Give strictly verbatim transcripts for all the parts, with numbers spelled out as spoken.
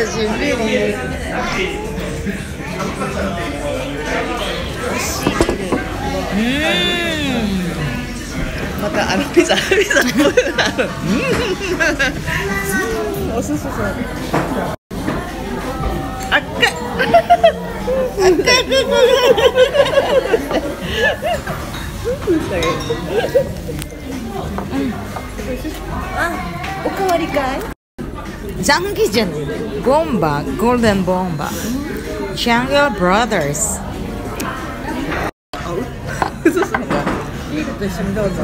準備にうんまたあのピザピザのおすすそう赤い赤いあ、おかわりかいジャンギジャンボンバーゴールデンボンバージャングルブラザーズ嘘すんのかビールと一緒にどうぞ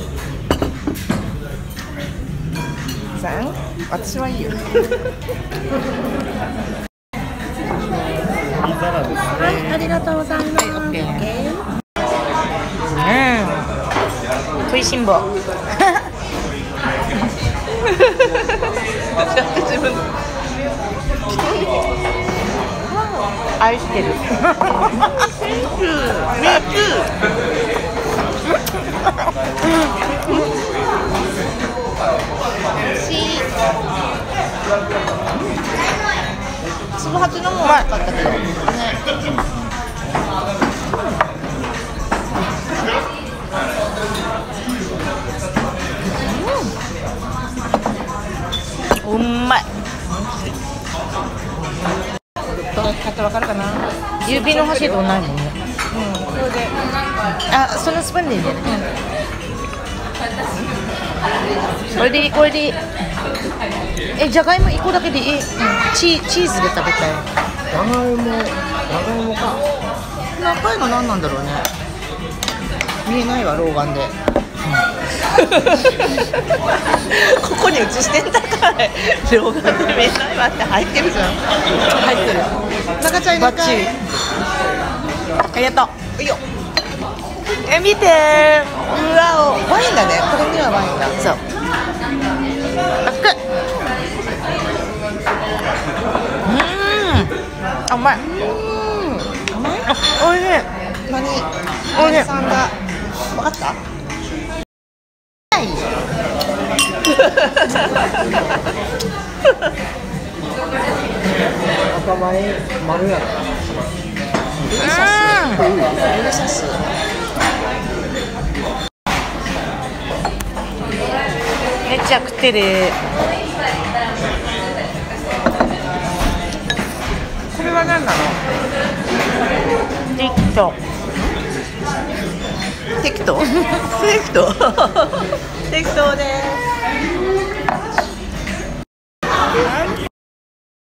さん私はいいよはい、ありがとうございます。うん、食いしん坊。自分愛してる。粒八のもうまかったけどね。うん、うまい。買ってわかるかな。指の端と同じもんね。うん、それで、あ、そのスプーンでいいね。これでいい、これでいい。え、じゃがいもいっこだけでいい。うん、チ、チーズで食べたい。 じゃがいも、じゃがいもか。 赤いの何なんだろうね。見えないわ、老眼で。ここに映してんだから、老眼で見えないわって入ってるじゃん。入ってる。中ちゃんバッチリ。ありがとう。いいよ。え、見てー。うわお、ワインだね。これにはワインだ。そう。赤い。うーん。甘い。うーん。甘い。あ、おいしい。何。おいしい。さんだ。わかった。はい。 赤米丸やな。 デリシャス。デリシャス。めっちゃ食ってる。これは何なの？適当。適当？適当。適当です。